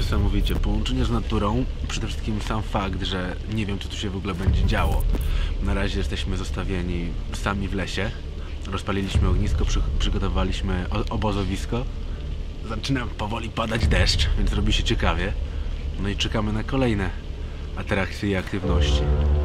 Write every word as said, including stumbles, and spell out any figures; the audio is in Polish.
niesamowicie. Połączenie z naturą, przede wszystkim sam fakt, że nie wiem, co tu się w ogóle będzie działo. Na razie jesteśmy zostawieni sami w lesie. Rozpaliliśmy ognisko, przy, przygotowaliśmy obozowisko. Zaczyna powoli padać deszcz, więc robi się ciekawie. No i czekamy na kolejne atrakcje i aktywności.